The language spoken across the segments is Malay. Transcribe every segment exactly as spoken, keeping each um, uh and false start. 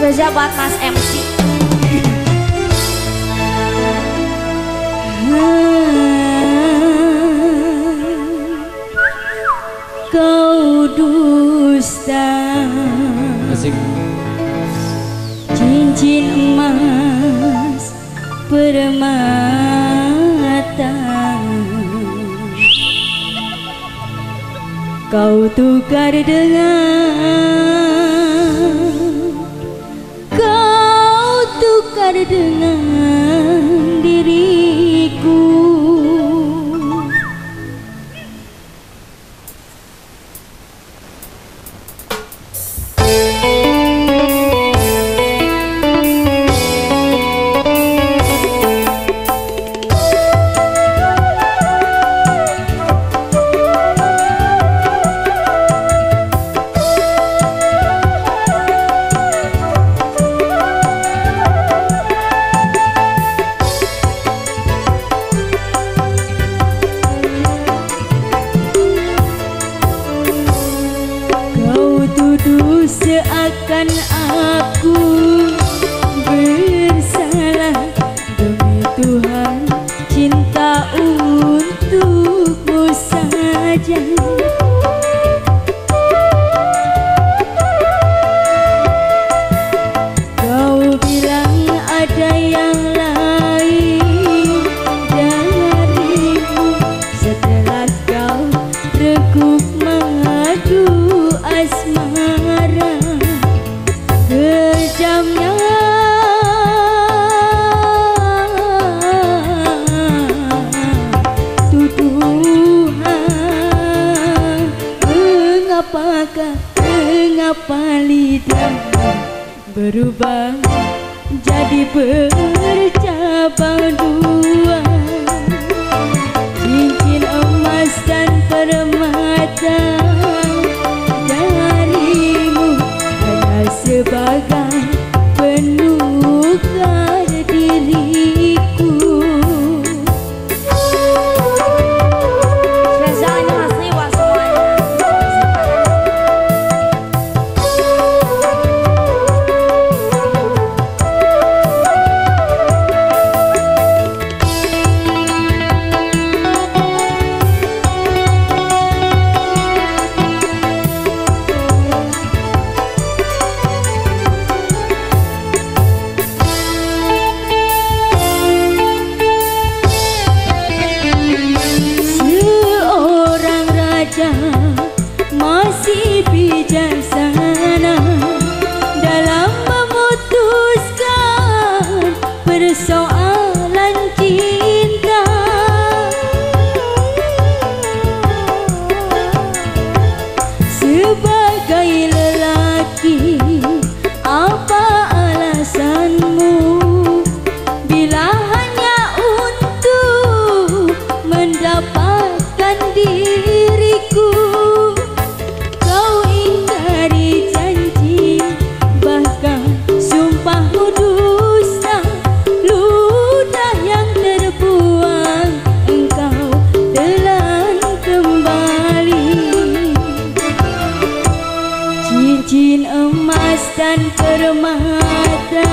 Spesial buat Mas M C. Kau dusta, asik. Cincin emas permata kau tukar dengan, kau tukar dengan diriku. Tuduh seakan aku bersalah, demi Tuhan cinta untukmu saja. Kau bilang ada yang lain darimu, setelah kau reguk madu asmara. Kejamnya tuduhan, mengapakah, mengapa lidah berubah jadi bercabang dua. Cincin emas dan permata sebagai penukar diriku. Spesial ini Mas Liwa semuanya. Masih bijaksana dalam memutuskan persoalan cinta. Sebagai lelaki, apa alasanmu bila hanya untuk mendapatkan diriku? Cincin emas dan permata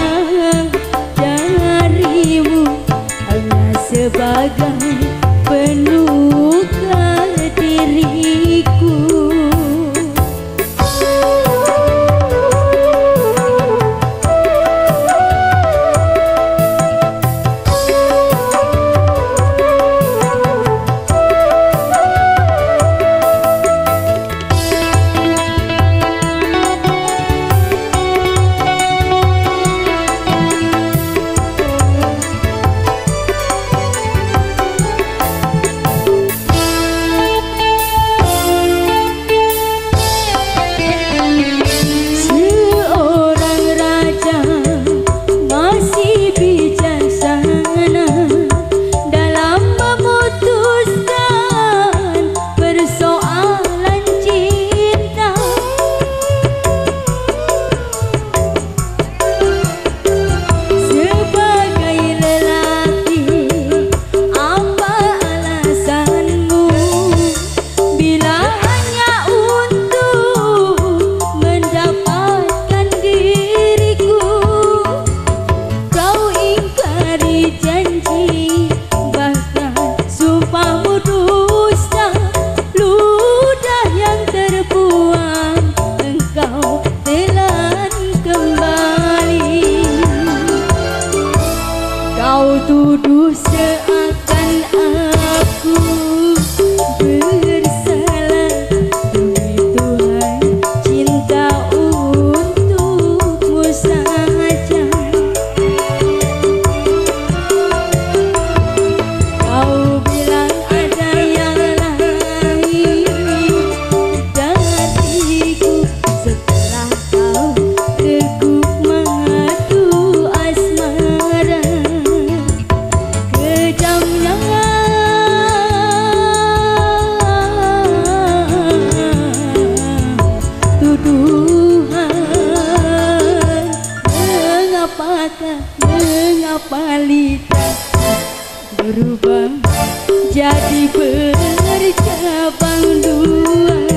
darimu hanya sebagai penukar diriku. Tuhan, mengapakah, mengapa lidah berubah jadi bercabang dua?